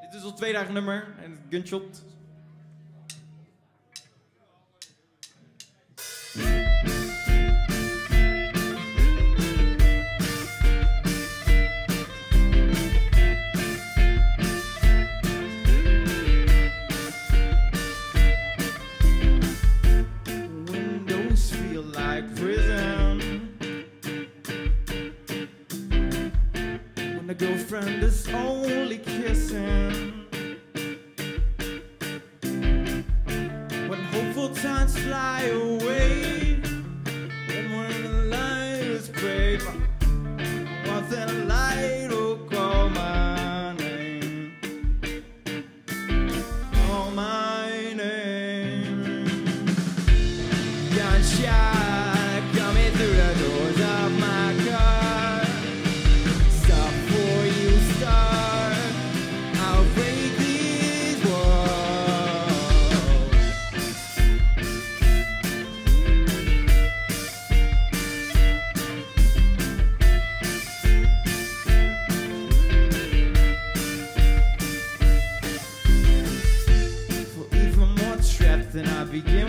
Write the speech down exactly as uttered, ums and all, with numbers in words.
Dit is al twee dagen nummer en het gunshot. Windows feel like prison when the girlfriend is only kissing. When hopeful times fly away, and when the light is brave, once that light will call my name, call my name. Gunshot coming through the doors of my car. Stop before you start. I'll break these walls. For even more trapped than I begin